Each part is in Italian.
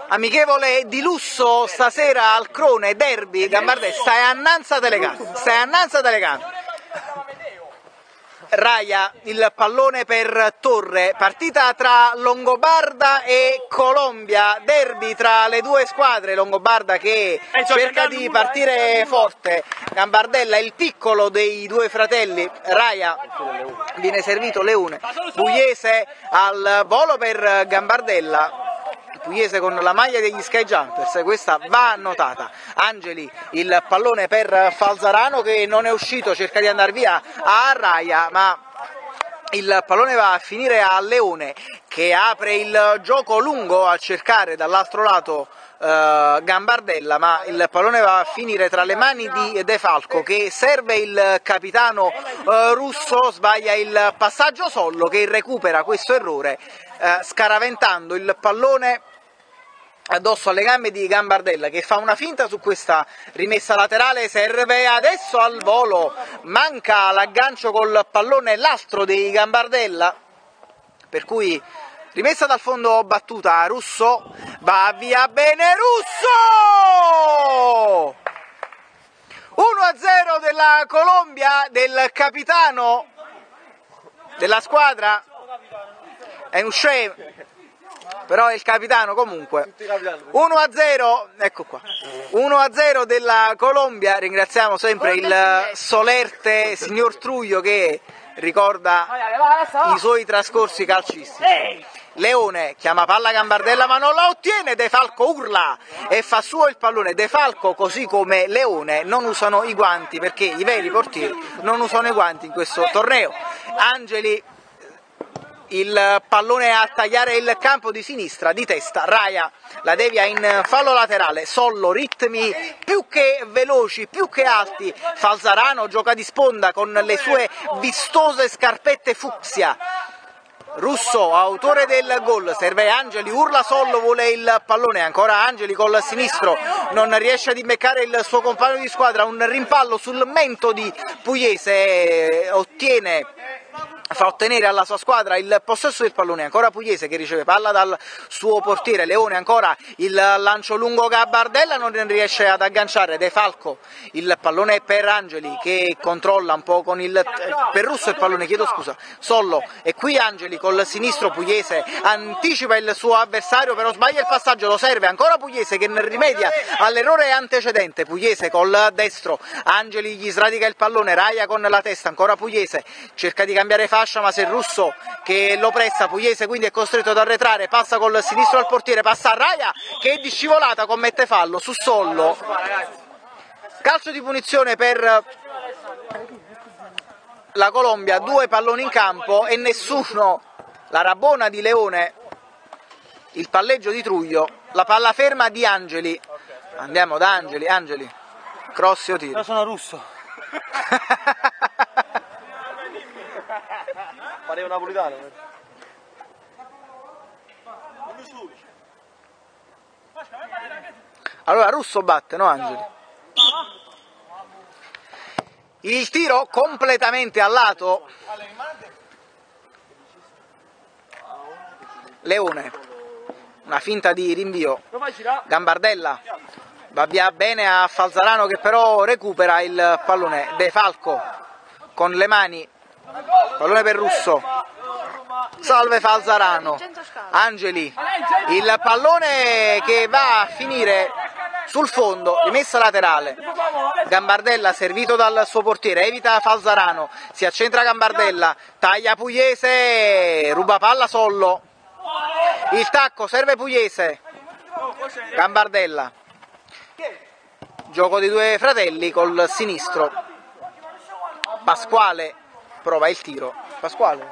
Amichevole di lusso stasera al Crone, derby, Gambardella, stai annanza telecamera. Raia, il pallone per Torre, partita tra Longobarda e Colombia, derby tra le due squadre, Longobarda che cerca di partire forte, Gambardella il piccolo dei due fratelli, Raia viene servito Leone, Pugliese al volo per Gambardella, Pugliese con la maglia degli Sky Jumpers, questa va annotata. Angeli, il pallone per Falzarano che non è uscito, cerca di andare via a Raia, ma il pallone va a finire a Leone che apre il gioco lungo a cercare dall'altro lato Gambardella, ma il pallone va a finire tra le mani di De Falco che serve il capitano russo, sbaglia il passaggio Sollo che recupera questo errore scaraventando il pallone addosso alle gambe di Gambardella che fa una finta su questa rimessa laterale, serve adesso al volo, manca l'aggancio col pallone l'astro di Gambardella, per cui rimessa dal fondo battuta, Russo, va via bene Russo! 1-0 della Colombia, del capitano della squadra, è un scemo. Però è il capitano comunque. 1-0, ecco qua. 1-0 della Colombia, ringraziamo sempre il solerte signor Truglio che ricorda i suoi trascorsi calcistici. Leone chiama palla Gambardella ma non la ottiene, De Falco urla e fa suo il pallone. De Falco così come Leone non usano i guanti perché i veri portieri non usano i guanti in questo torneo. Angeli, il pallone a tagliare il campo di sinistra, di testa, Raia la devia in fallo laterale, Sollo, ritmi più che veloci, più che alti, Falzarano gioca di sponda con le sue vistose scarpette fucsia, Russo, autore del gol, serve Angeli, urla Sollo, vuole il pallone, ancora Angeli col sinistro, non riesce ad imbeccare il suo compagno di squadra, un rimpallo sul mento di Pugliese, fa ottenere alla sua squadra il possesso del pallone, ancora Pugliese che riceve palla dal suo portiere, Leone ancora il lancio lungo Gambardella, non riesce ad agganciare, De Falco, il pallone per Angeli che controlla un po' con per Russo il pallone, chiedo scusa, Sollo, e qui Angeli col sinistro, Pugliese anticipa il suo avversario però sbaglia il passaggio, lo serve, ancora Pugliese che rimedia all'errore antecedente, Pugliese col destro, Angeli gli sradica il pallone, Raia con la testa, ancora Pugliese, cerca di cambiare fascia ma se Russo che lo pressa, Pugliese quindi è costretto ad arretrare, passa col sinistro al portiere, passa a Raia che è di scivolata, commette fallo su Sollo, calcio di punizione per la Colombia, 2 palloni in campo e nessuno, la rabona di Leone, il palleggio di Truglio, la palla ferma di Angeli, andiamo da Angeli, cross o tiro? Io sono Russo. Pareva napolitano. Allora Russo batte, no Angeli? Il tiro completamente al lato, Leone, una finta di rinvio, Gambardella va via bene a Falzarano che però recupera il pallone, De Falco con le mani, pallone per Russo, salve Falzarano, Angeli, il pallone che va a finire sul fondo, rimessa laterale, Gambardella servito dal suo portiere, evita Falzarano, si accentra Gambardella, taglia Pugliese, ruba palla Sollo, il tacco, serve Pugliese, Gambardella, gioco dei due fratelli col sinistro, Pasquale prova il tiro, Pasquale?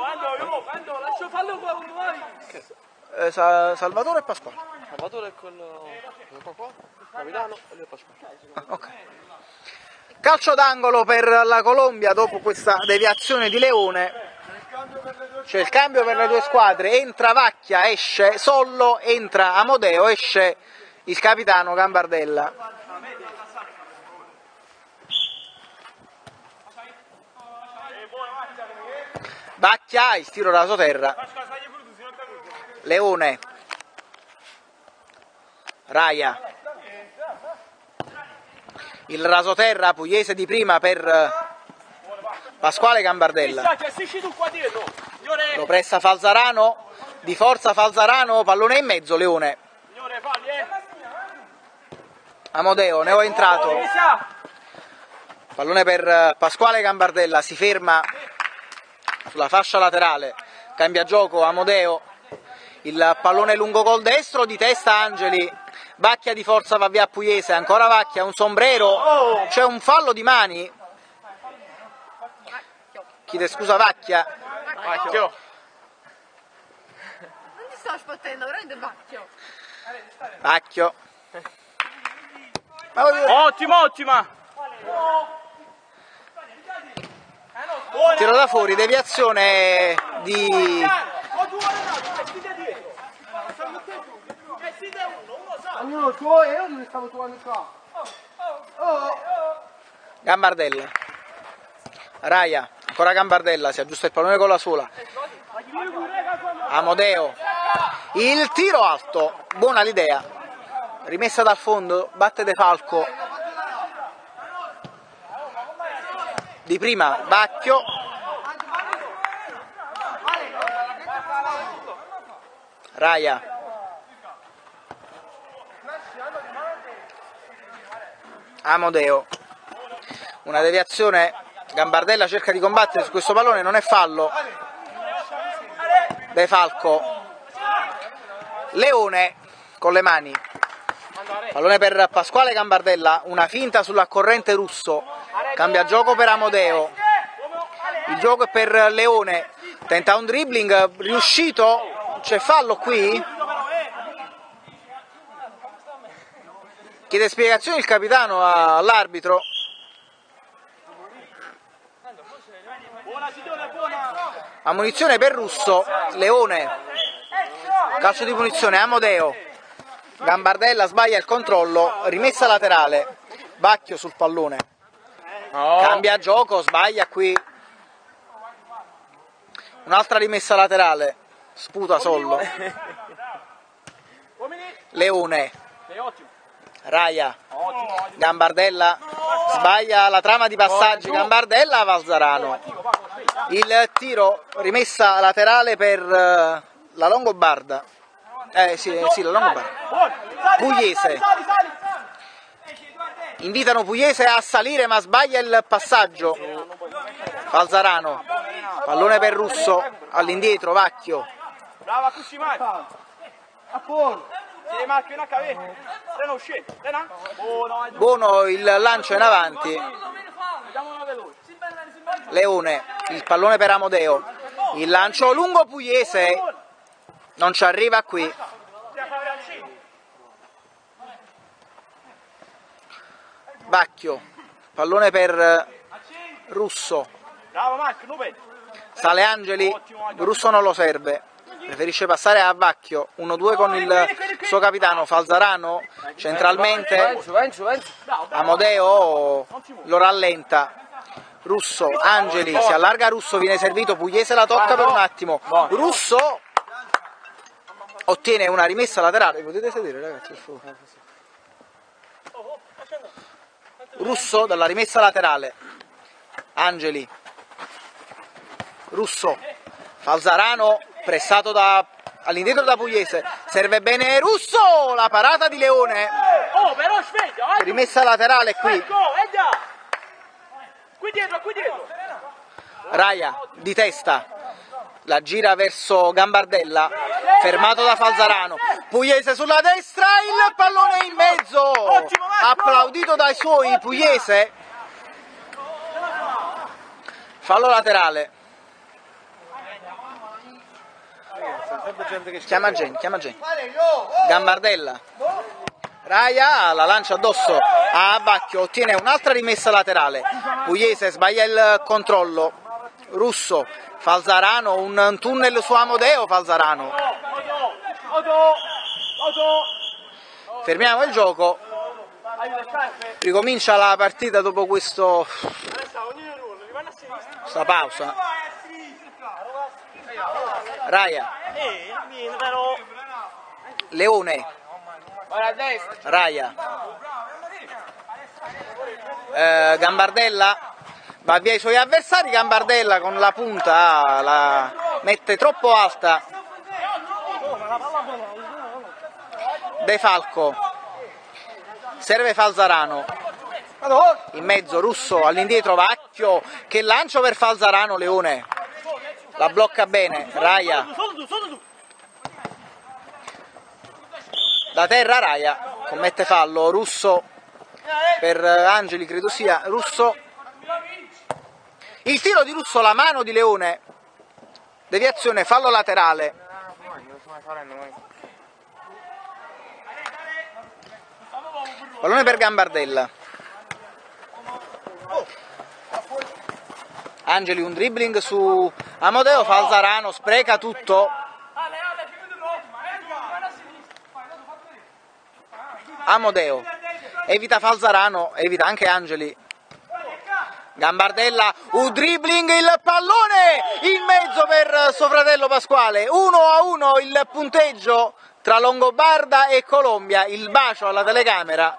Salvatore e Pasquale? Salvatore è quello qua, capitano e lui è Pasquale. Ok. Calcio d'angolo per la Colombia dopo questa deviazione di Leone, c'è il cambio per le due squadre, entra Vacchia, esce Sollo, entra Amodeo, esce il capitano Gambardella. Vacchia, il tiro dalla sua terra, Leone Raia. Il rasoterra pugliese di prima per Pasquale Gambardella. Lo presta Falzarano, di forza Falzarano, pallone in mezzo, Leone. Amodeo, ne ho entrato. Pallone per Pasquale Gambardella, si ferma sulla fascia laterale, cambia gioco Amodeo, il pallone lungo col destro, di testa Angeli, Vacchia di forza va via a Pugliese, ancora Vacchia, un sombrero, c'è un fallo di mani, chiede scusa Vacchia. Vacchio. Non ti sto sfottendo, prende Vacchio. Vacchio. Ottima! Tiro da fuori, deviazione di Ognuno il suo e io non stavo trovando qua. Gambardella. Raia, ancora Gambardella, si aggiusta il pallone con la sola. Amodeo. Il tiro alto, buona l'idea. Rimessa dal fondo, batte De Falco. Di prima Vacchio. Raia. Amodeo. Una deviazione, Gambardella cerca di combattere su questo pallone, non è fallo. De Falco. Leone con le mani. Pallone per Pasquale Gambardella, una finta sulla corrente Russo. Cambia gioco per Amodeo. Il gioco è per Leone. Tenta un dribbling, riuscito. C'è fallo qui? Chiede spiegazioni il capitano all'arbitro. Ammonizione per Russo. Leone. Calcio di punizione. Amodeo. Gambardella sbaglia il controllo. Rimessa laterale. Vacchio sul pallone. Cambia gioco. Sbaglia qui. Un'altra rimessa laterale. Sputa Sollo. Leone. Raia. Gambardella sbaglia la trama di passaggi. Gambardella Falzarano. Il tiro, rimessa laterale per la Longobarda. Sì, la Longobarda. Pugliese. Invitano Pugliese a salire ma sbaglia il passaggio. Falzarano. Pallone per Russo. All'indietro Vacchio. Brava Cucimai. Buono il lancio in avanti. Leone, il pallone per Amodeo. Il lancio lungo Pugliese. Non ci arriva qui. Vacchio. Pallone per Russo. Sale Angeli. Russo non lo serve. Preferisce passare a Vacchio, 1-2 con il suo capitano Falzarano, centralmente, Amodeo lo rallenta, Russo, Angeli, si allarga Russo, viene servito, Pugliese la tocca per un attimo, Russo ottiene una rimessa laterale, potete sedere ragazzi? Russo dalla rimessa laterale, Angeli, Russo, Falzarano, pressato all'indietro da Pugliese, serve bene Russo, la parata di Leone, rimessa laterale qui, Raia di testa, la gira verso Gambardella, fermato da Falzarano, Pugliese sulla destra, il pallone in mezzo, applaudito dai suoi Pugliese, fallo laterale. Chiama Gen. Gambardella. Raia la lancia addosso a Vacchio, ottiene un'altra rimessa laterale. Pugliese sbaglia il controllo. Russo, Falzarano, un tunnel su Amodeo, Falzarano. Fermiamo il gioco. Ricomincia la partita dopo questa pausa. Raia. Leone. Ora a destra. Raia. Gambardella va via i suoi avversari, Gambardella con la punta la mette troppo alta. De Falco, serve Falzarano, in mezzo Russo, all'indietro Vacchio, che lancio per Falzarano, Leone la blocca bene, Raia, da terra Raia, commette fallo, Russo per Angeli, credo sia, Russo, il tiro di Russo, la mano di Leone, deviazione, fallo laterale. Pallone per Gambardella. Angeli un dribbling su Amodeo, Falzarano spreca tutto. Amodeo evita Falzarano, evita anche Angeli. Gambardella, un dribbling, il pallone in mezzo per suo fratello Pasquale. 1-1 il punteggio tra Longobarda e Colombia. Il bacio alla telecamera.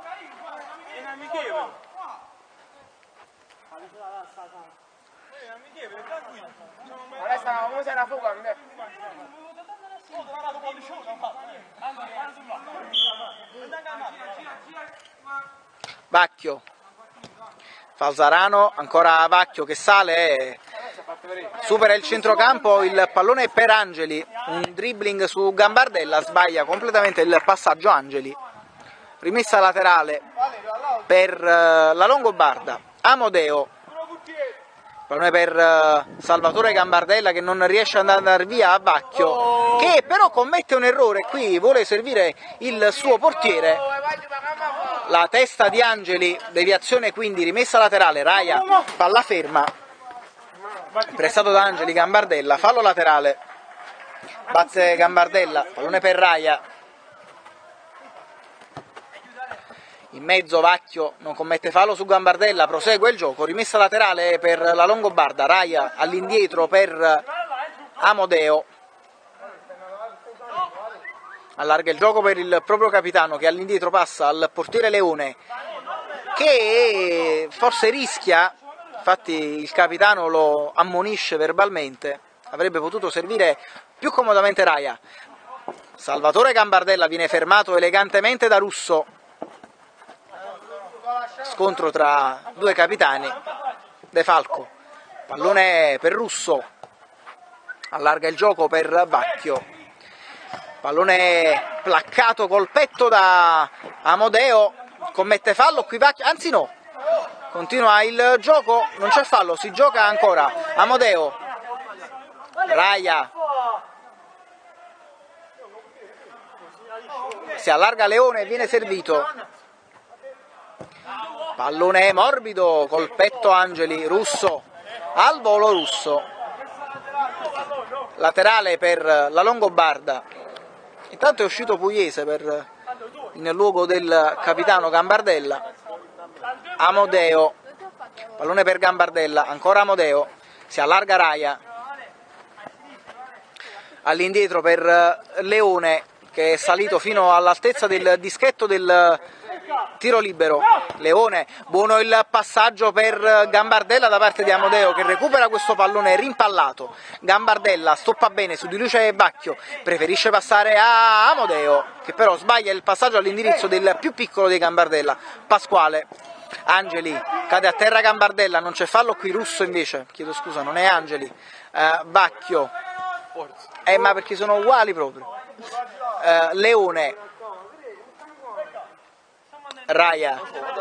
Vacchio, Falzarano, ancora Vacchio che sale, supera il centrocampo, il pallone è per Angeli, un dribbling su Gambardella, sbaglia completamente il passaggio Angeli, rimessa laterale per la Longobarda, Amodeo, pallone per Salvatore Gambardella che non riesce ad andare via a Vacchio, che però commette un errore, qui vuole servire il suo portiere, la testa di Angeli, deviazione quindi, rimessa laterale, Raia, palla ferma, prestato da Angeli, Gambardella, fallo laterale, batte Gambardella, pallone per Raia, in mezzo Vacchio non commette fallo su Gambardella, prosegue il gioco, rimessa laterale per la Longobarda, Raia all'indietro per Amodeo, allarga il gioco per il proprio capitano che all'indietro passa al portiere Leone che forse rischia, infatti il capitano lo ammonisce verbalmente, avrebbe potuto servire più comodamente Raia. Salvatore Gambardella viene fermato elegantemente da Russo, scontro tra due capitani. De Falco, pallone per Russo, allarga il gioco per Vacchio, pallone placcato col petto da Amodeo, commette fallo qui Vacchio, anzi no, continua il gioco, non c'è fallo, si gioca ancora, Amodeo, Raia, si allarga Leone, viene servito, pallone morbido col petto Angeli, Russo, al volo Russo, laterale per la Longobarda. Intanto è uscito Pugliese nel luogo del capitano Gambardella. Amodeo, pallone per Gambardella, ancora Amodeo, si allarga Raia, all'indietro per Leone che è salito fino all'altezza del dischetto del tiro libero. Leone, buono il passaggio per Gambardella da parte di Amodeo che recupera questo pallone rimpallato. Gambardella stoppa bene su di lui c'è Vacchio, preferisce passare a Amodeo che però sbaglia il passaggio all'indirizzo del più piccolo di Gambardella, Pasquale. Angeli, cade a terra Gambardella, non c'è fallo qui, Russo invece, chiedo scusa, non è Angeli. Vacchio, ma perché sono uguali proprio. Leone, Raia,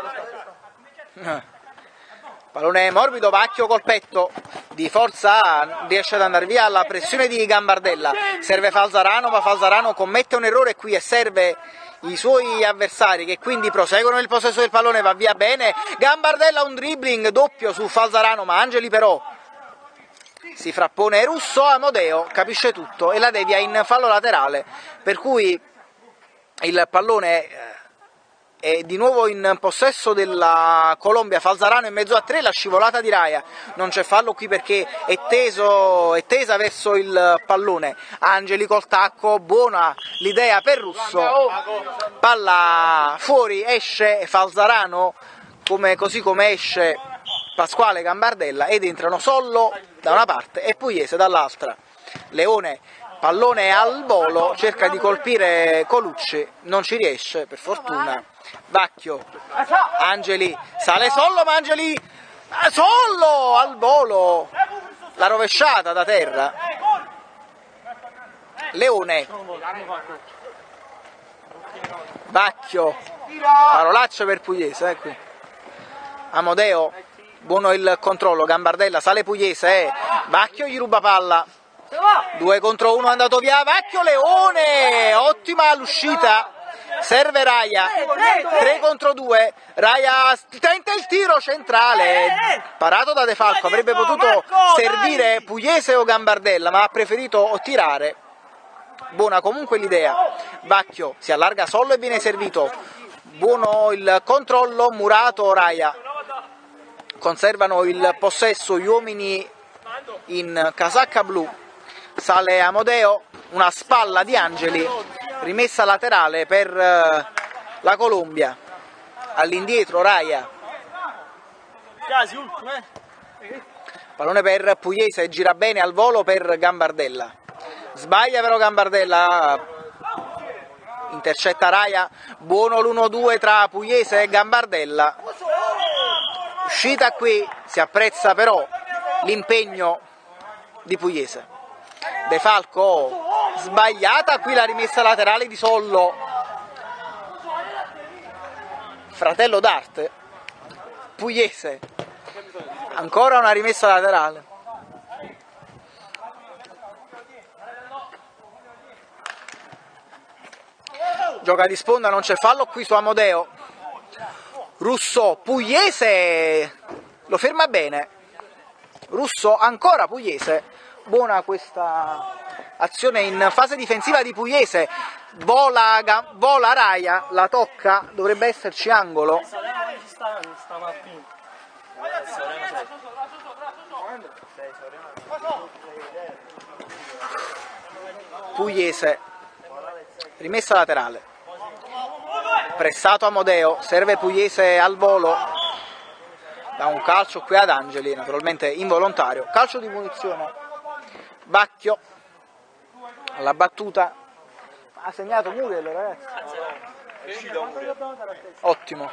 pallone morbido, Vacchio col petto, di forza riesce ad andare via alla pressione di Gambardella, serve Falzarano ma Falzarano commette un errore qui e serve i suoi avversari che quindi proseguono il possesso del pallone, va via bene, Gambardella un dribbling doppio su Falzarano ma Angeli però si frappone Russo, Amodeo capisce tutto e la devia in fallo laterale, per cui il pallone è di nuovo in possesso della Colombia. Falzarano in mezzo a 3, la scivolata di Raya, non c'è fallo qui perché è tesa verso il pallone. Angeli col tacco, buona l'idea per Russo, palla fuori, esce Falzarano, così come esce Pasquale Gambardella, ed entrano Sollo da una parte e Pugliese dall'altra. Leone, pallone al volo, cerca di colpire Colucci, non ci riesce per fortuna. Vacchio, Angeli, sale Sollo, ma Angeli, Sollo al volo, la rovesciata da terra. Leone, Vacchio, parolaccia per Pugliese, qui. Amodeo, buono il controllo, Gambardella, sale Pugliese, Vacchio gli ruba palla. 2 contro 1, è andato via Vacchio. Leone, ottima l'uscita, serve Raya. 3 contro 2, Raya tenta il tiro centrale, parato da De Falco, avrebbe potuto servire Pugliese o Gambardella ma ha preferito tirare. Buona comunque l'idea. Vacchio si allarga Sollo e viene servito, buono il controllo, Murato, Raya conservano il possesso gli uomini in casacca blu. Sale Amodeo, una spalla di Angeli, rimessa laterale per la Colombia. All'indietro Raya, pallone per Pugliese, gira bene al volo per Gambardella, sbaglia però Gambardella, intercetta Raya, buono l'1-2 tra Pugliese e Gambardella. Uscita qui, si apprezza però l'impegno di Pugliese. De Falco, sbagliata qui la rimessa laterale di Sollo, fratello d'arte. Pugliese, ancora una rimessa laterale. Gioca di sponda, non c'è fallo qui su Amodeo. Russo, Pugliese lo ferma bene. Russo, ancora Pugliese. Buona questa azione in fase difensiva di Pugliese. Vola Raya, la tocca, dovrebbe esserci angolo. Pugliese, rimessa laterale. Pressato Amodeo, serve Pugliese al volo. Da un calcio qui ad Angeli, naturalmente involontario. Calcio di punizione. Vacchio alla battuta, ha segnato Muriel, ragazzi. Ottimo.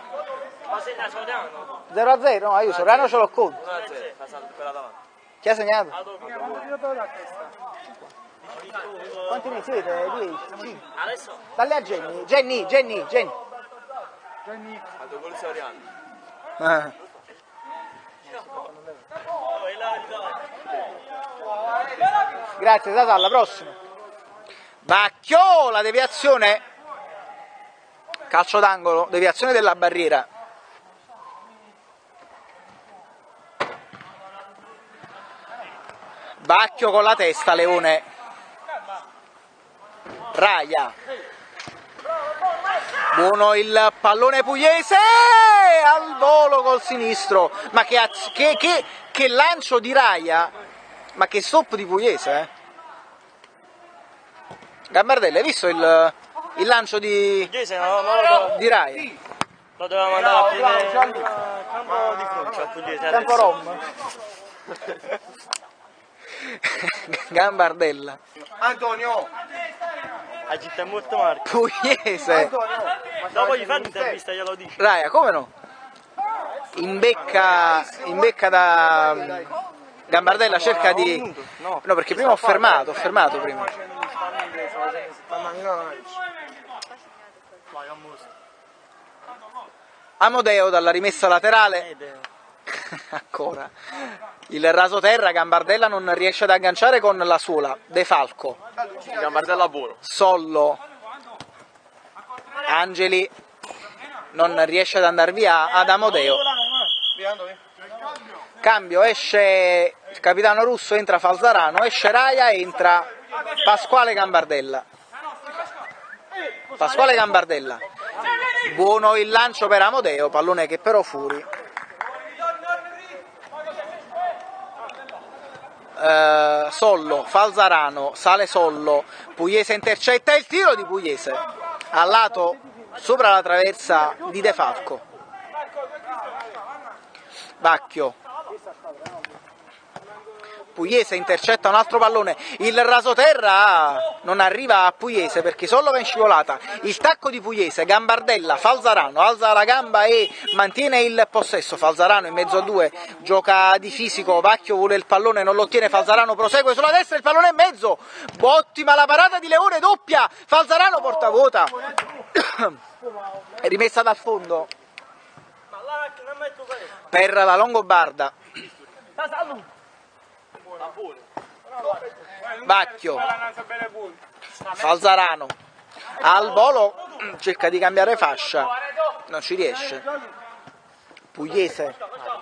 0-0, no, io Soriano ce l'ho contro. Chi ha segnato? Quanti ne siete? 10? Dalle a Jenny. Grazie, Tata, alla prossima. Vacchio, la deviazione, calcio d'angolo, deviazione della barriera. Vacchio con la testa, Leone. Raya, buono il pallone Pugliese, al volo col sinistro, ma che lancio di Raya, ma che stop di Pugliese, Gambardella, hai visto il lancio di Raya? Lo doveva mandare a prendere campo di fronte a Pugliese. Campo Rom. Gambardella. Antonio! La città è molto marca. Pugliese. Dopo gli fai l'intervista, glielo dici. Raya, come no? In becca da Gambardella, cerca di... No, perché prima ho fermato prima. Amodeo dalla rimessa laterale. Ancora. Il rasoterra, Gambardella non riesce ad agganciare con la suola. De Falco. Gambardella buono. Sollo. Angeli non riesce ad andare via ad Amodeo. Cambio, esce il capitano Russo, entra Falzarano, esce Raya, entra Pasquale Gambardella. Buono il lancio per Amodeo, pallone che però fuori. Sollo, Falzarano, sale Sollo, Pugliese intercetta il tiro di Pugliese, al lato sopra la traversa di De Falco. Bacchio, Pugliese intercetta un altro pallone, il rasoterra non arriva a Pugliese perché Sollo va in scivolata, il tacco di Pugliese, Gambardella, Falzarano alza la gamba e mantiene il possesso, Falzarano in mezzo a due, gioca di fisico, Bacchio vuole il pallone, non lo ottiene, Falzarano prosegue sulla destra, il pallone in mezzo, ottima la parata di Leone, doppia, Falzarano porta vuota, è rimessa dal fondo per la Longobarda. Bacchio, Falzarano al volo cerca di cambiare fascia, non ci riesce. Pugliese,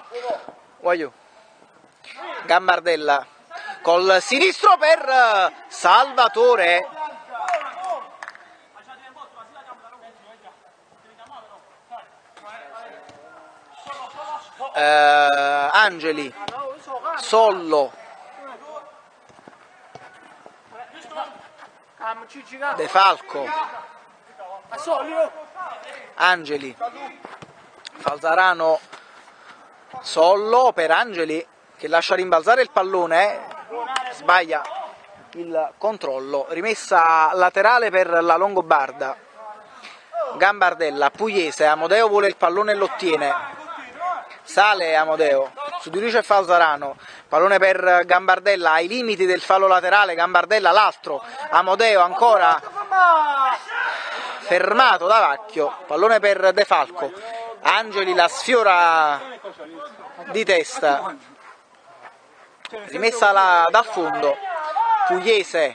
Gambardella col sinistro per Salvatore. Angeli, Sollo, De Falco, Angeli, Falzarano, Sollo per Angeli che lascia rimbalzare il pallone, sbaglia il controllo, rimessa laterale per la Longobarda. Gambardella, Pugliese, Amodeo vuole il pallone e lo ottiene, sale Amodeo, su di lui c'è Falzarano, pallone per Gambardella ai limiti del fallo laterale, Gambardella l'altro, Amodeo ancora fermato da Bacchio, pallone per De Falco, Angeli la sfiora di testa, rimessa dal fondo, Pugliese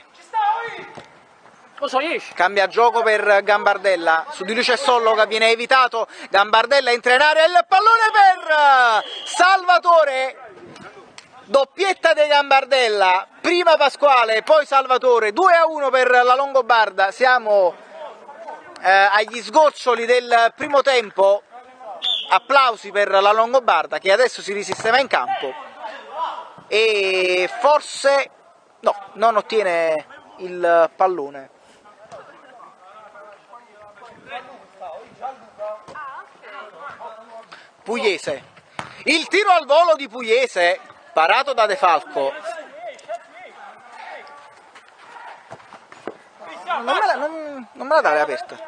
cambia gioco per Gambardella, su di lui c'è Sollo che viene evitato, Gambardella entra in area, il pallone per Salvatore, doppietta di Gambardella, prima Pasquale, poi Salvatore, 2-1 per la Longobarda, siamo agli sgoccioli del primo tempo, applausi per la Longobarda che adesso si risistema in campo e forse no, non ottiene il pallone. Pugliese, il tiro al volo di Pugliese, parato da De Falco. Non me la dare aperta.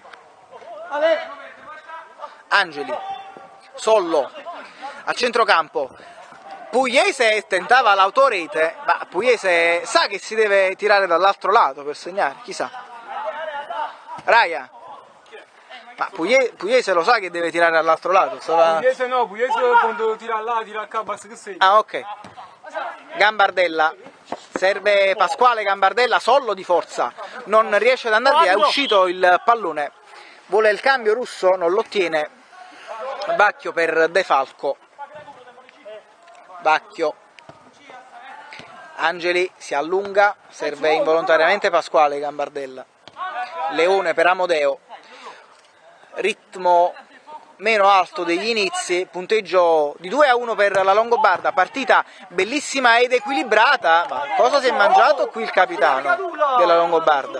Angeli, Sollo, a centrocampo. Pugliese tentava l'autorete, ma Pugliese sa che si deve tirare dall'altro lato per segnare, chissà. Raia. Ma Pugliese lo sa che deve tirare dall'altro lato? Pugliese no, Pugliese quando tira là, tira qua, basta che segna. Ah, ok. Gambardella, serve Pasquale Gambardella, Sollo di forza, non riesce ad andare via, è uscito il pallone, vuole il cambio Russo, non lo ottiene, Bacchio per De Falco, Bacchio, Angeli si allunga, serve involontariamente Pasquale Gambardella, Leone per Amodeo, ritmo meno alto degli inizi, punteggio di 2-1 per la Longobarda, partita bellissima ed equilibrata, ma cosa si è mangiato qui il capitano della Longobarda?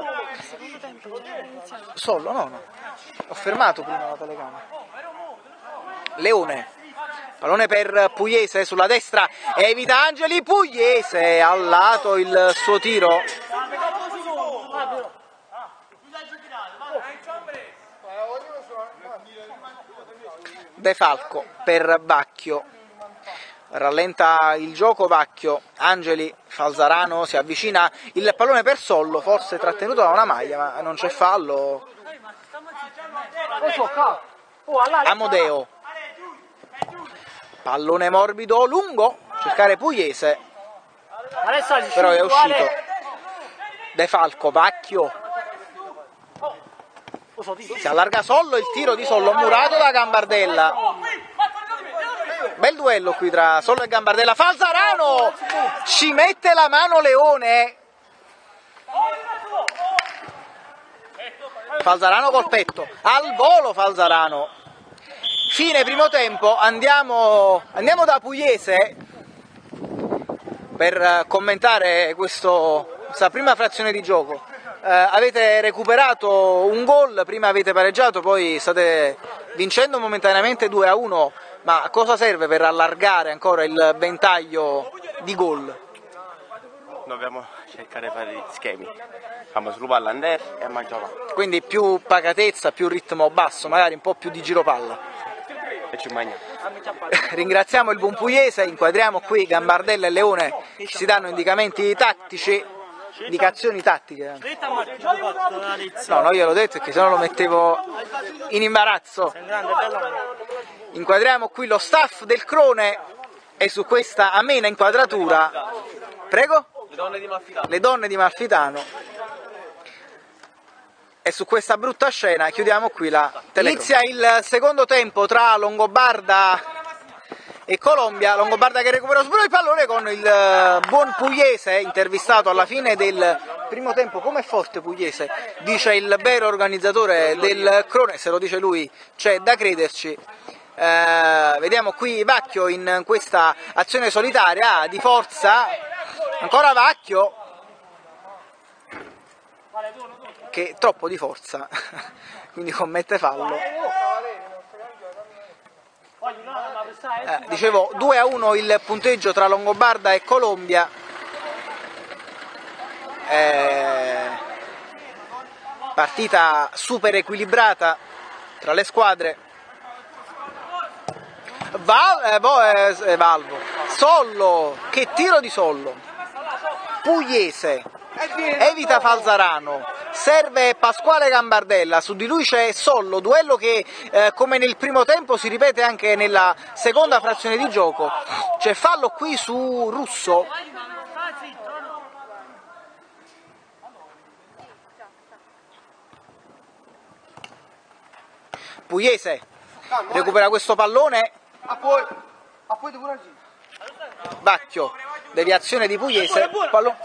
Sollo, no, ho fermato prima la telecamera. Leone, pallone per Pugliese sulla destra, evita Angeli, Pugliese al lato il suo tiro. De Falco per Bacchio, rallenta il gioco Bacchio, Angeli, Falzarano si avvicina, il pallone per Sollo, forse trattenuto da una maglia, ma non c'è fallo. Amodeo, pallone morbido, lungo, cercare Pugliese, però è uscito. De Falco, Bacchio, si allarga Sollo, il tiro di Sollo murato da Gambardella. Bel duello qui tra Sollo e Gambardella. Falzarano ci mette la mano Leone. Falzarano col petto, al volo Falzarano. Fine primo tempo, andiamo da Pugliese per commentare questa prima frazione di gioco. Avete recuperato un gol, prima avete pareggiato, poi state vincendo momentaneamente 2-1, ma a cosa serve per allargare ancora il ventaglio di gol? Dobbiamo cercare di fare schemi. Facciamo sviluppare l'andare e mangiare. Quindi più pacatezza, più ritmo basso, magari un po' più di giro palla. E ci mangiamo. Ringraziamo il buon Pugliese, inquadriamo qui Gambardella e Leone, ci si danno indicamenti tattici, indicazioni tattiche. No, io l'ho detto perché sennò lo mettevo in imbarazzo. Inquadriamo qui lo staff del Crone e su questa amena inquadratura, prego? Le donne di Malfitano. E su questa brutta scena chiudiamo qui la telecronaca. Inizia il secondo tempo tra Longobarda e Colombia. Longobarda che recupera subito il pallone con il buon Pugliese, intervistato alla fine del primo tempo. Com'è forte Pugliese? Dice il vero organizzatore del Crone, se lo dice lui c'è da crederci. Vediamo qui Vacchio in questa azione solitaria di forza, ancora Vacchio che è troppo di forza, quindi commette fallo. Dicevo 2-1 il punteggio tra Longobarda e Colombia. Partita super equilibrata tra le squadre. Valvo, Sollo, che tiro di Sollo. Pugliese evita Falzarano, serve Pasquale Gambardella, su di lui c'è Sollo, duello che come nel primo tempo si ripete anche nella seconda frazione di gioco. C'è fallo qui su Russo. Pugliese recupera questo pallone. Vacchio, deviazione di Pugliese, pallone.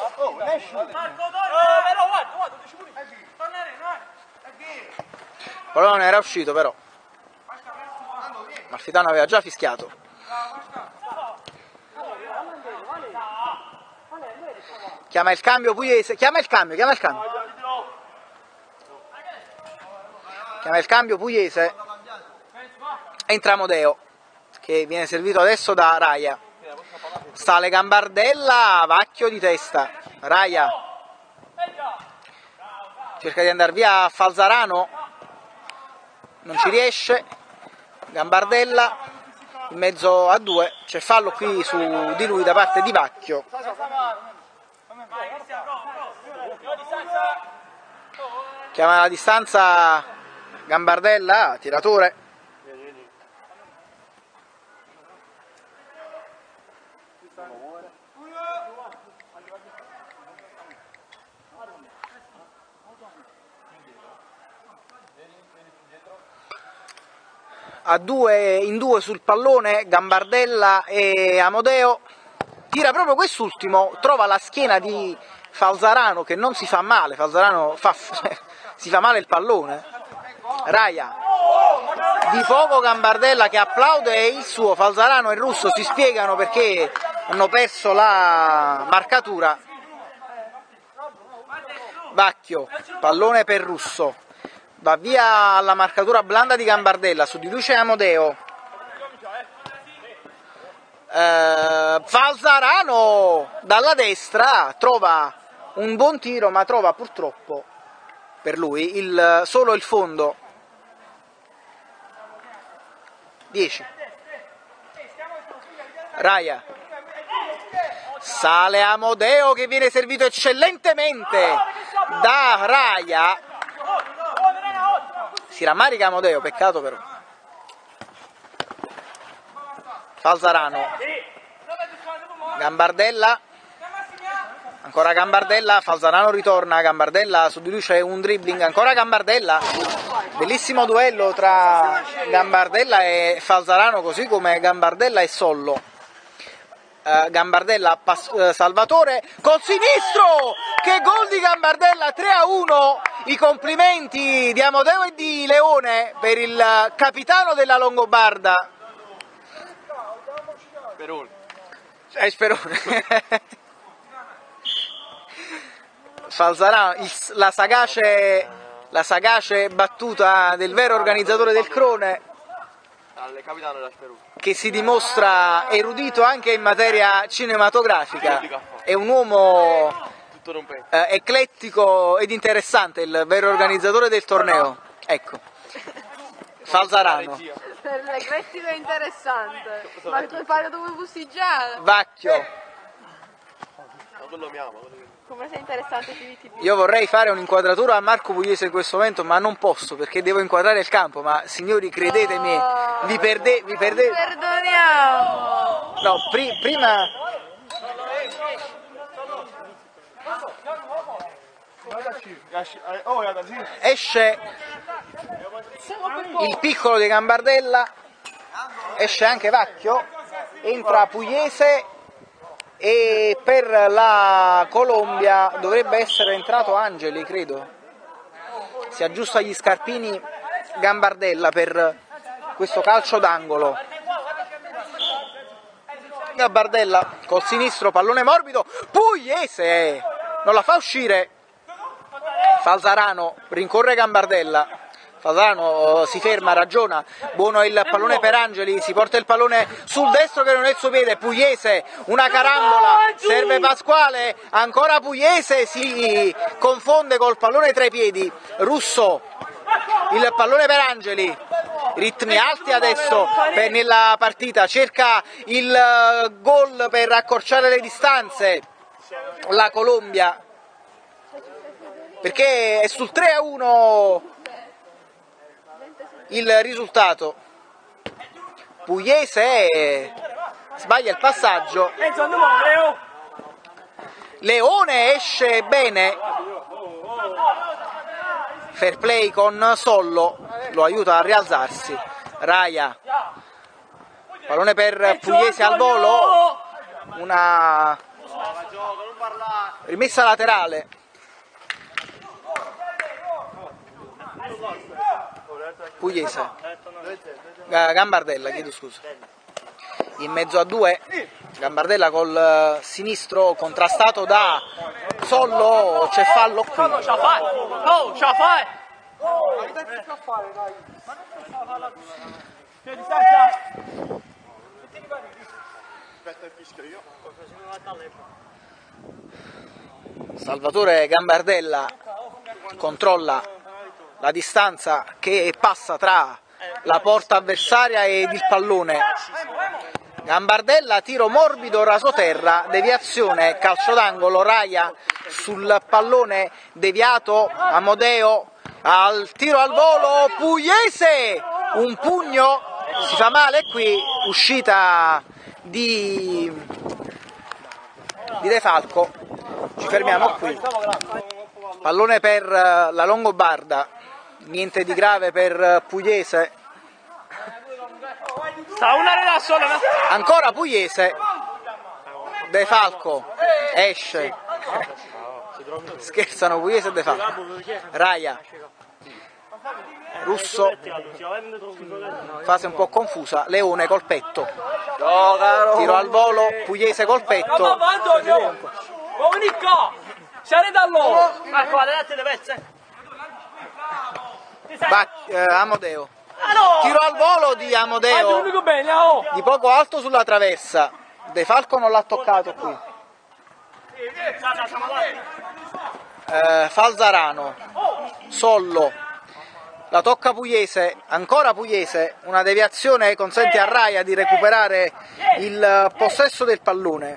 Pallone era uscito però. Malfitano aveva già fischiato. Chiama il cambio Pugliese, chiama il cambio Pugliese. Entra Amodeo, che viene servito adesso da Raia. Sale Gambardella, Vacchio di testa. Raia cerca di andare via Falzarano, non ci riesce. Gambardella in mezzo a due, c'è fallo qui su di lui da parte di Vacchio. Chiama la distanza Gambardella, tiratore. A due in due sul pallone Gambardella e Amodeo, tira proprio quest'ultimo, trova la schiena di Falzarano che non si fa male, Falzarano si fa male il pallone. Raia di poco, Gambardella che applaude e il suo. Falzarano e Russo si spiegano perché hanno perso la marcatura. Vacchio, pallone per Russo. Va via alla marcatura blanda di Gambardella, su di lui c'è Amodeo. Falzarano dalla destra trova un buon tiro, ma trova purtroppo per lui solo il fondo. 10. Raia. Sale Amodeo che viene servito eccellentemente da Raia. Si rammarica Amodeo, peccato però. Falzarano. Gambardella. Ancora Gambardella, Falzarano ritorna, Gambardella, su di lui c'è un dribbling, ancora Gambardella. Bellissimo duello tra Gambardella e Falzarano, così come Gambardella e Sollo. Gambardella, Salvatore col sinistro, che gol di Gambardella, 3-1, i complimenti di Amodeo e di Leone per il capitano della Longobarda. Sperone. Falzarano, la sagace battuta del vero organizzatore del Crone, che si dimostra erudito anche in materia cinematografica. È un uomo eclettico ed interessante, il vero organizzatore del torneo. Ecco, Falzarano. L'eclettico è interessante. Ma tu fare dove bustiggiare? Vacchio. Come sei interessante TVTV. Io vorrei fare un'inquadratura a Marco Pugliese in questo momento, ma non posso perché devo inquadrare il campo. Ma signori, credetemi, vi perdete. Perdoniamo. No, prima. Esce il piccolo di Gambardella, esce anche Vacchio, entra Pugliese e per la Colombia dovrebbe essere entrato Angeli, credo. Si aggiusta gli scarpini Gambardella per questo calcio d'angolo. Gambardella col sinistro, pallone morbido, Pugliese non la fa uscire. Falzarano rincorre Gambardella. Falzarano si ferma, ragiona, buono il pallone per Angeli, si porta il pallone sul destro che non è il suo piede, Pugliese, una carambola, serve Pasquale, ancora Pugliese, si confonde col pallone tra i piedi, Russo, il pallone per Angeli, ritmi alti adesso nella partita, cerca il gol per accorciare le distanze, la Colombia, perché è sul 3-1 il risultato. Pugliese sbaglia il passaggio, Leone esce bene, fair play con Sollo, lo aiuta a rialzarsi, Raia, pallone per Pugliese al volo, una rimessa laterale. Pugliese, Gambardella, chiedo scusa, in mezzo a due, Gambardella col sinistro contrastato da Sollo, c'è fallo qui. Salvatore Gambardella controlla la distanza che passa tra la porta avversaria ed il pallone. Gambardella, tiro morbido, rasoterra, deviazione, calcio d'angolo, Raia sul pallone deviato, Amodeo al tiro al volo, Pugliese, un pugno, si fa male qui, uscita di De Falco, ci fermiamo qui. Pallone per la Longobarda. Niente di grave per Pugliese. Ancora Pugliese. De Falco esce. Scherzano Pugliese e De Falco. Raia. Russo. Fase un po' confusa. Leone col petto. Tiro al volo. Pugliese col petto. Amodeo, tiro al volo di Amodeo, di poco alto sulla traversa, De Falco non l'ha toccato qui. Falzarano, Sollo, la tocca Pugliese, ancora Pugliese, una deviazione consente a Raia di recuperare il possesso del pallone.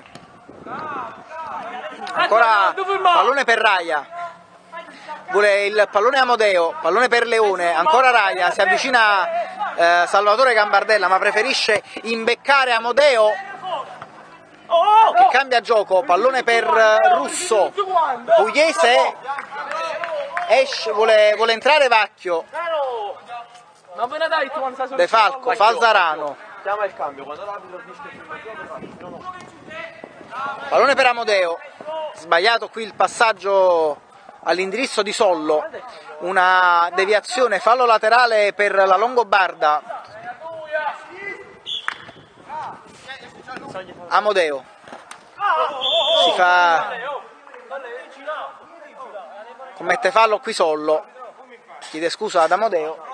Ancora pallone per Raia. Vuole il pallone Amodeo, pallone per Leone, ancora Raia, si avvicina Salvatore Gambardella ma preferisce imbeccare Amodeo che cambia gioco, pallone per Russo, Pugliese esce, vuole entrare Vacchio, De Falco, Falzarano, Chiama il cambio, quando l'arbitro dice che no. Pallone per Amodeo, sbagliato qui il passaggio all'indirizzo di Sollo, una deviazione, fallo laterale per la Longobarda. Amodeo si fa, commette fallo qui Sollo, chiede scusa ad Amodeo.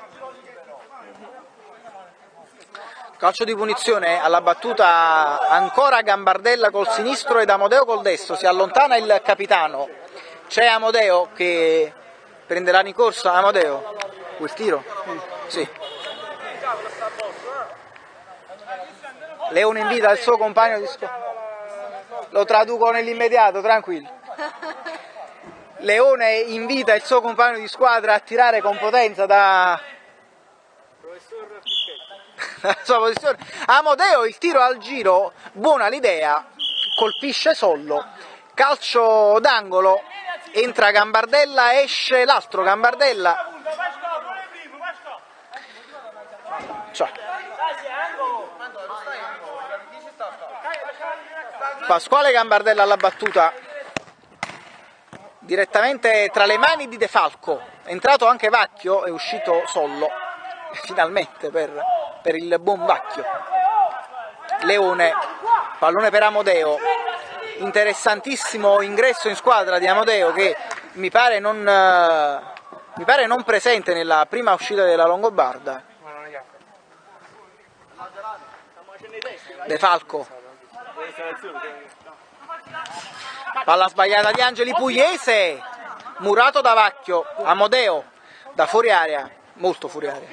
Calcio di punizione alla battuta, ancora Gambardella col sinistro ed Amodeo col destro, si allontana il capitano, c'è Amodeo che prenderà in corsa. Amodeo, quel tiro? Sì. Leone invita il suo compagno di squadra, lo traduco nell'immediato, tranquillo. Leone invita il suo compagno di squadra a tirare con potenza da la sua posizione. Amodeo, il tiro al giro, buona l'idea, colpisce Sollo, calcio d'angolo, entra Gambardella, esce l'altro Gambardella. Pasquale Gambardella alla battuta, direttamente tra le mani di De Falco, è entrato anche Vacchio, è uscito Sollo, finalmente per il buon Vacchio. Leone, pallone per Amodeo, interessantissimo ingresso in squadra di Amodeo che mi pare non presente nella prima uscita della Longobarda. De Falco, palla sbagliata di Angeli, Pugliese, murato da Vacchio. Amodeo da fuori area, molto fuori area.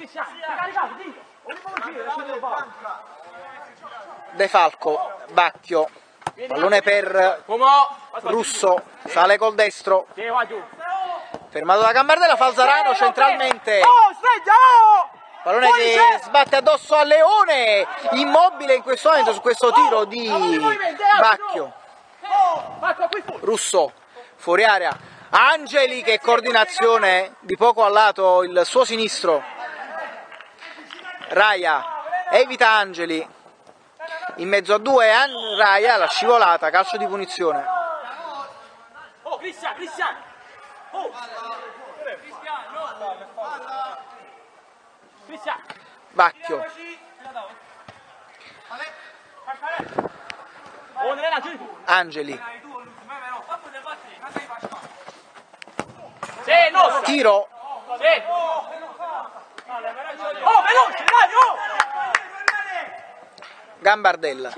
De Falco, Vacchio, pallone per Russo, sale col destro, fermato da Gambardella, Falzarano centralmente, pallone che sbatte addosso a Leone, immobile in questo momento su questo tiro di Vacchio. Russo, fuori area, Angeli, che coordinazione di poco a lato il suo sinistro. Raia evita Angeli, in mezzo a due Raia, la scivolata, calcio di punizione. Vacchio, Angeli, tiro, Gambardella,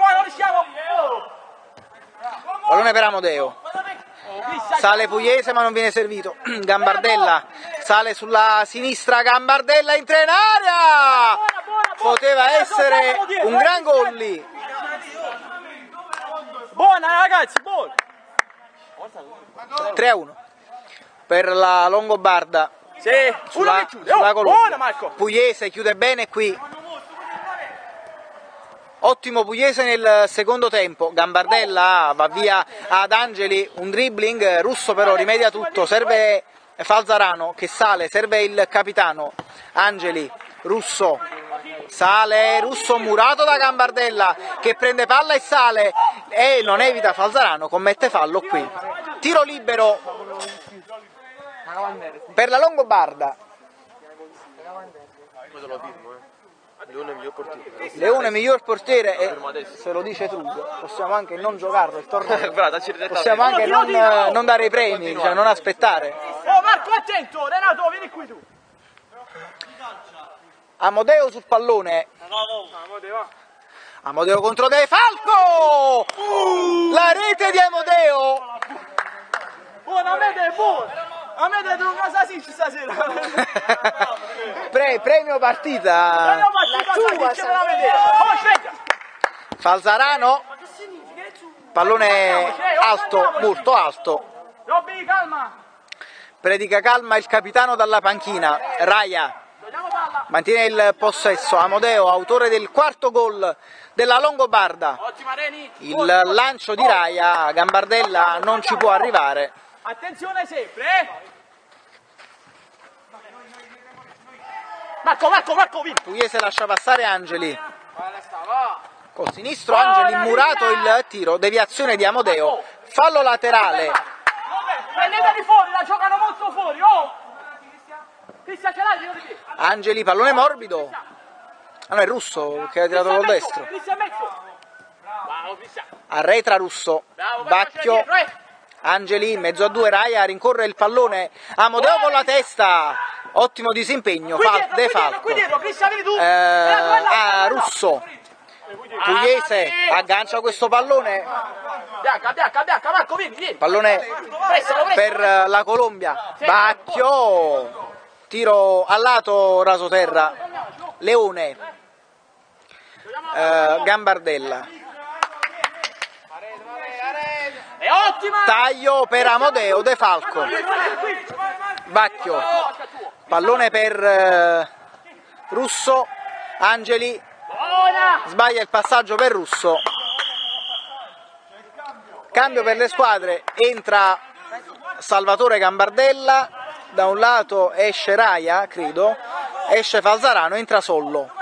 pallone per Amodeo, sale Pugliese ma non viene servito. Gambardella sale sulla sinistra, Gambardella entra in area, poteva essere un gran gol lì. Buona ragazzi, buona! 3-1 per la Longobarda. Sì, sulla buona Marco! Pugliese chiude bene qui. Ottimo Pugliese nel secondo tempo. Gambardella va via ad Angeli, un dribbling, Russo però rimedia tutto, serve Falzarano che sale, serve il capitano. Angeli, Russo, sale Russo, murato da Gambardella che prende palla e sale e non evita Falzarano, commette fallo qui. Tiro libero per la Longobarda. Leone miglior portiere e se lo dice Truso, possiamo anche non giocarlo il torneo, possiamo anche non dare i premi, cioè non aspettare. Oh Marco, attento, Renato, vieni qui tu. Amodeo sul pallone, Amodeo contro De Falco, la rete di Amodeo. Buona, a me date un casa Sicci stasera. Premio partita. Falzarano, pallone alto, molto alto. Predica calma il capitano dalla panchina. Raia mantiene il possesso. Amodeo, autore del quarto gol della Longobarda. Il lancio di Raia, Gambardella non ci può arrivare. Attenzione sempre, Marco, vieni. Pugliese lascia passare Angeli. Col sinistro Angeli, murato il tiro, deviazione di Amodeo, fallo laterale. Prendeteli fuori, la giocano molto fuori, oh! Cristian ce l'hai, tiro di qui. Angeli, pallone morbido. Ah no, è Russo che ha tirato col destro. Cristian mezzo. Bravo Cristian. Arretra Russo, Bacchio, Angeli, in mezzo a due, Raia rincorre il pallone, Amodeo con la testa, ottimo disimpegno, De Falco. Qui dietro, Cristian, vieni tu. Russo, Pugliese aggancia questo pallone, Bianca, Marco, vieni. pallone per la Colombia, Bacchio, tiro al lato, rasoterra, Leone, Gambardella. È ottima. Taglio per Amodeo, De Falco, Bacchio, pallone per Russo, Angeli, sbaglia il passaggio per Russo, cambio per le squadre, entra Salvatore Gambardella, da un lato esce Raia, credo, esce Falzarano, entra Sollo.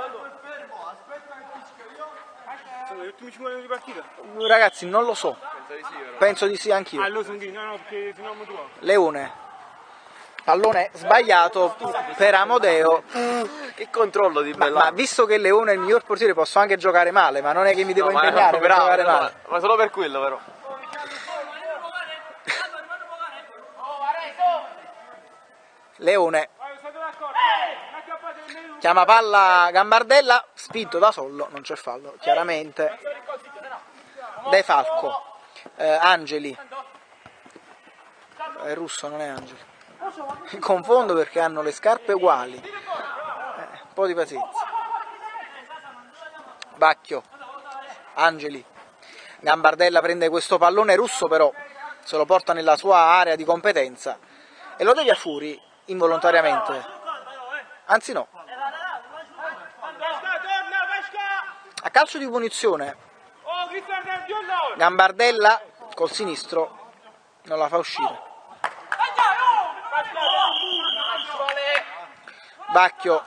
Sono gli ultimi 5 minuti di partita? Ragazzi, non lo so. Penso di sì anch'io. Allora sono di no, perché fino a motivo. Leone, pallone sbagliato per Amodeo. Che controllo di Ma Bellano. visto che Leone è il miglior portiere posso anche giocare male, ma non è che mi devo impegnare per giocare male. Ma solo per quello però. Leone chiama palla Gambardella, spinto da Sollo, non c'è fallo, chiaramente. De Falco, Angeli, è Russo, non è Angeli. Mi confondo perché hanno le scarpe uguali. Un po' di pazienza. Bacchio, Angeli, Gambardella prende questo pallone, Russo però se lo porta nella sua area di competenza e lo devia fuori involontariamente. Anzi no. A calcio di punizione Gambardella col sinistro non la fa uscire. Bacchio,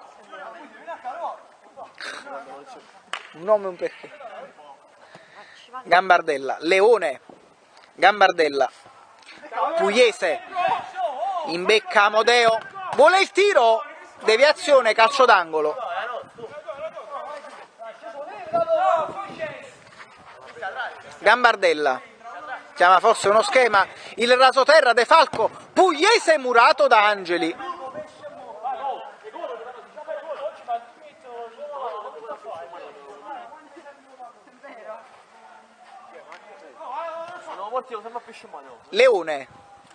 un nome e un perché. Gambardella, Leone, Gambardella, Pugliese, imbecca Amodeo, vuole il tiro, deviazione, calcio d'angolo. Gambardella chiama forse uno schema, il rasoterra De Falco, Pugliese murato da Angeli. Leone,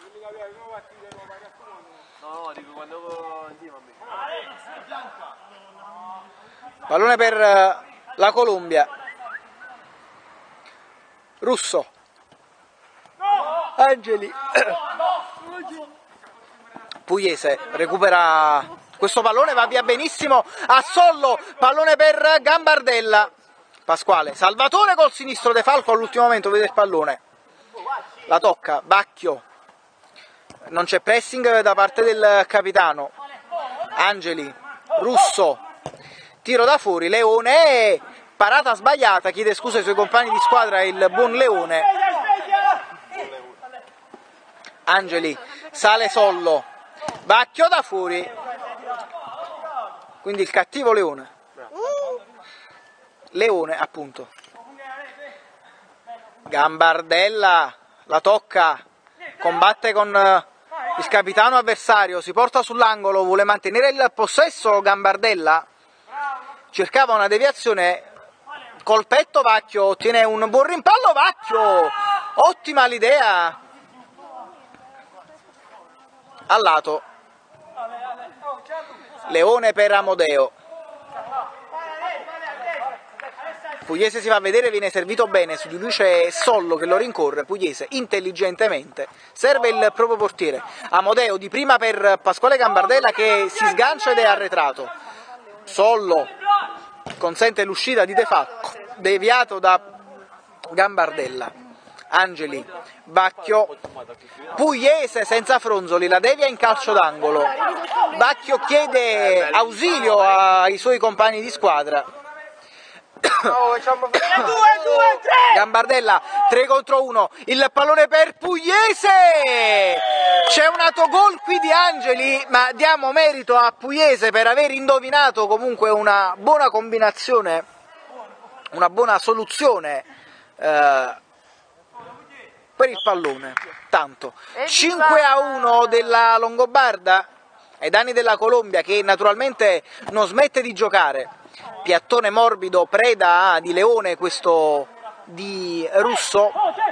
pallone per la Colombia, Russo, Angeli, Pugliese recupera questo pallone, va via benissimo a Sollo, pallone per Gambardella, Pasquale, Salvatore col sinistro, De Falco all'ultimo momento vede il pallone, la tocca, Bacchio, non c'è pressing da parte del capitano, Angeli, Russo, tiro da fuori, Leone, parata sbagliata, chiede scusa ai suoi compagni di squadra il buon Leone, Angeli, sale Sollo, Bacchio da fuori, quindi il cattivo Leone, Leone appunto, Gambardella, la tocca, combatte con il capitano avversario, si porta sull'angolo, vuole mantenere il possesso Gambardella, cercava una deviazione, col petto Bacchio, ottiene un buon rimpallo, Bacchio, ottima l'idea, al lato, Leone per Amodeo, Pugliese si fa vedere, viene servito bene, su di lui c'è Sollo che lo rincorre, Pugliese intelligentemente serve il proprio portiere, Amodeo di prima per Pasquale Gambardella che si sgancia ed è arretrato, Sollo consente l'uscita di De Falco, deviato da Gambardella, Angeli, Bacchio, Pugliese senza fronzoli, la devia in calcio d'angolo, Bacchio chiede ausilio ai suoi compagni di squadra, Gambardella 3 contro 1, il pallone per Pugliese, c'è un autogol qui di Angeli, ma diamo merito a Pugliese per aver indovinato comunque una buona combinazione, una buona soluzione per il pallone. Tanto 5-1 della Longobarda ai danni della Colombia, che naturalmente non smette di giocare. Piattone morbido, preda di Leone, questo di Russo.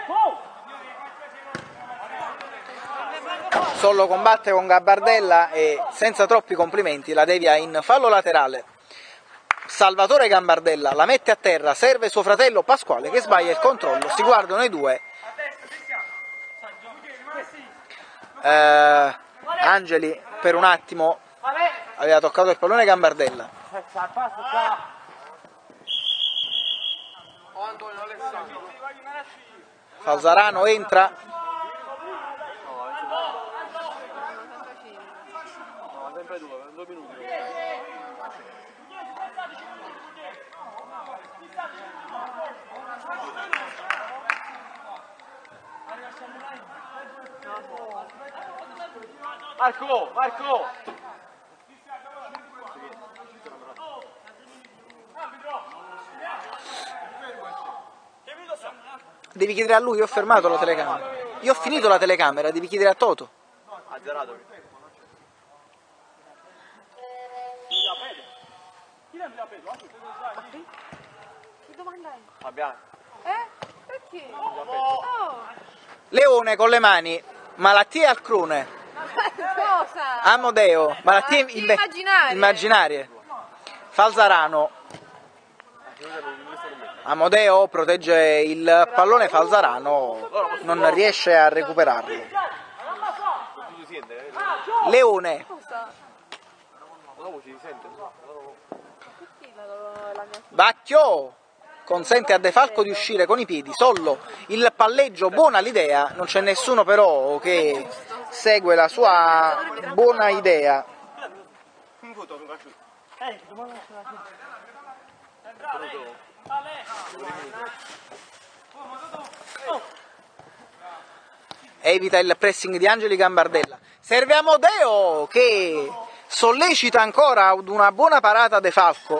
Sollo combatte con Gambardella e senza troppi complimenti la devia in fallo laterale. Salvatore Gambardella la mette a terra, serve suo fratello Pasquale che sbaglia il controllo, si guardano i due. Angeli per un attimo aveva toccato il pallone Gambardella. Falzarano entra. Marco! Devi chiedere a lui, io ho fermato la telecamera. Io ho finito la telecamera, devi chiedere a Toto. Ha zerato. Che domanda è? Fabiano. Perché? Oh, Leone con le mani, malattie al crune. cosa? Amodeo, malattie immaginarie. Falzarano. Amodeo protegge il pallone, Falzarano non riesce a recuperarlo. Leone. Vacchio consente a De Falco di uscire con i piedi. Sollo, il palleggio, buona l'idea, non c'è nessuno però che segue la sua buona idea. Evita il pressing di Angeli Gambardella. Serve Amodeo che sollecita ancora ad una buona parata De Falco.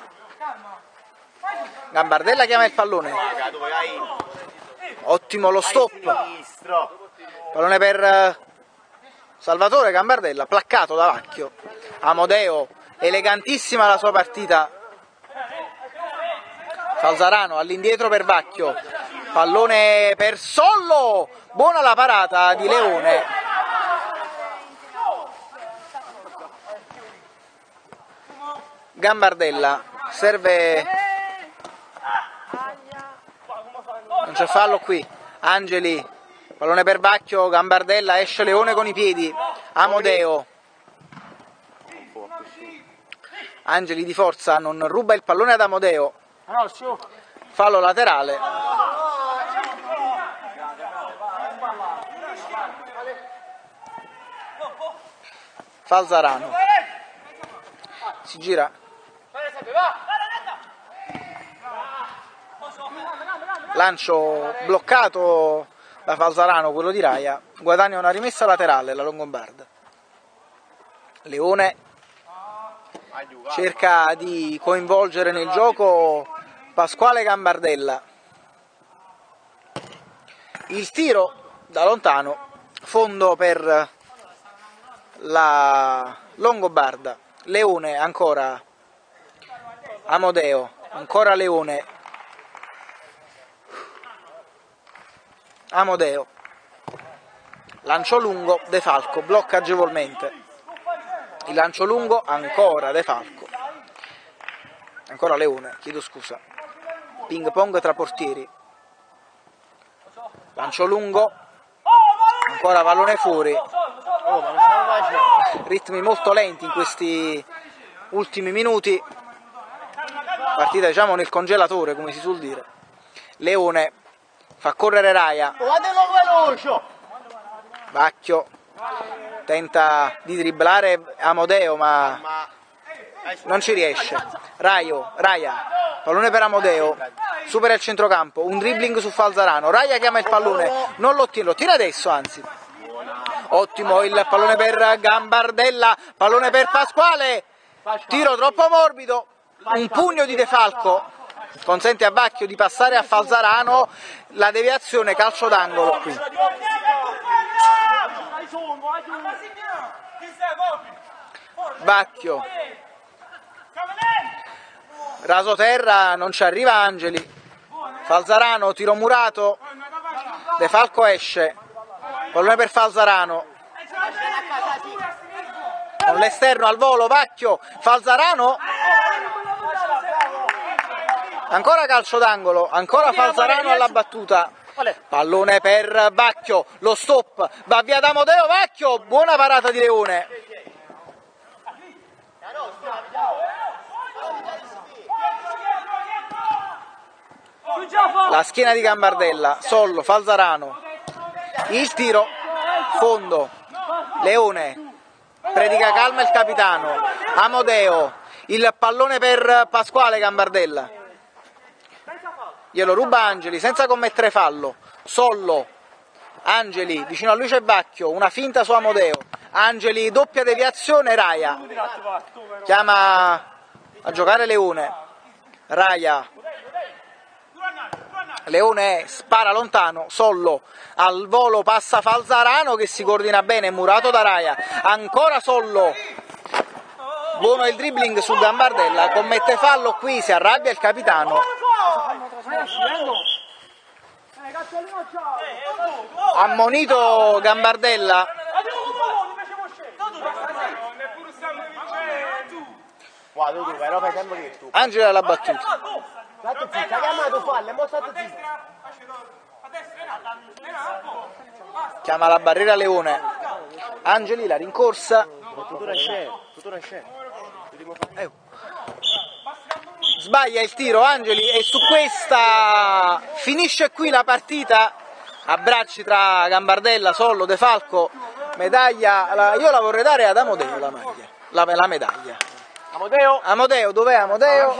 Gambardella chiama il pallone. Ottimo lo stop. Pallone per Salvatore Gambardella, placcato da Vacchio. Amodeo, elegantissima la sua partita. Falzarano all'indietro per Vacchio, pallone per Sollo, buona la parata di Leone. Gambardella, serve, non c'è fallo qui, Angeli, pallone per Vacchio, Gambardella, esce Leone con i piedi, Amodeo. Angeli di forza non ruba il pallone ad Amodeo. Fallo laterale. Falzarano si gira, lancio bloccato da Falzarano, quello di Raia, guadagna una rimessa laterale la Longobarda. Leone cerca di coinvolgere nel gioco Pasquale Gambardella. Il tiro da lontano, fondo per la Longobarda. Leone ancora, Amodeo, ancora Leone, Amodeo, lancio lungo, De Falco blocca agevolmente. Il lancio lungo, ancora De Falco, ancora Leone, chiedo scusa. Ping pong tra portieri. Lancio lungo, ancora pallone fuori. Ritmi molto lenti in questi ultimi minuti. Partita diciamo nel congelatore, come si suol dire. Leone fa correre Raia. Vacchio tenta di dribblare Amodeo ma non ci riesce. Raia pallone per Amodeo, supera il centrocampo, un dribbling su Falzarano, Raya chiama il pallone, non lo ottiene adesso anzi. Ottimo il pallone per Gambardella, pallone per Pasquale, tiro troppo morbido, un pugno di De Falco consente a Bacchio di passare a Falzarano, la deviazione, calcio d'angolo qui. Bacchio, raso terra, non ci arriva Angeli, Falzarano, tiro murato, De Falco esce, pallone per Falzarano, con l'esterno al volo, Bacchio, Falzarano, ancora calcio d'angolo, ancora Falzarano alla battuta, pallone per Bacchio, lo stop, va via da Amodeo, Bacchio, buona parata di Leone. La schiena di Gambardella, Sollo, Falzarano, il tiro, fondo, Leone, predica calma il capitano, Amodeo, il pallone per Pasquale, Gambardella, glielo ruba Angeli senza commettere fallo, Sollo, Angeli, vicino a lui c'è Bacchio, una finta su Amodeo, Angeli, doppia deviazione, Raya, chiama a giocare Leone, Raya, Leone spara lontano, Sollo al volo passa Falzarano che si coordina bene, murato da Raya, ancora Sollo, buono il dribbling su Gambardella, commette fallo qui, si arrabbia il capitano, ammonito Gambardella, Angela alla battuta. Chiama la barriera Leone, Angeli la rincorsa, sbaglia il tiro Angeli e su questa finisce qui la partita, abbracci tra Gambardella, Sollo, De Falco, medaglia, io la vorrei dare ad Amodeo la maglia, la medaglia. Amodeo, dov'è Amodeo?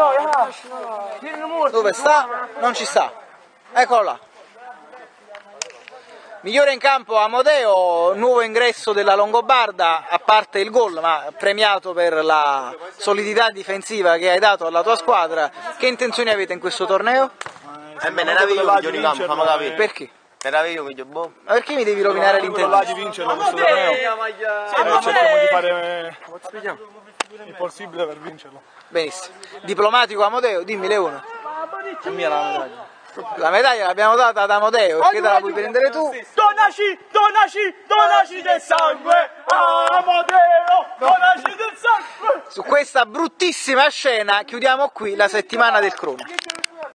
Dove sta? Non ci sta. Eccolo là. Migliore in campo Amodeo, nuovo ingresso della Longobarda, a parte il gol, ma premiato per la solidità difensiva che hai dato alla tua squadra. Che intenzioni avete in questo torneo? Bene, era io migliore in campo, fammi capire. Perché? Era io migliore, boh. Ma perché mi devi rovinare l'intervento? Di vincerlo questo torneo. Cerchiamo di fare il possibile per vincerlo. Benissimo. Diplomatico Amodeo, dimmi Leone. È mia la medaglia. La medaglia l'abbiamo data ad Amodeo, perché te la puoi prendere tu? Donaci del sangue, Amodeo, donaci del sangue. Su questa bruttissima scena chiudiamo qui la settimana del crono.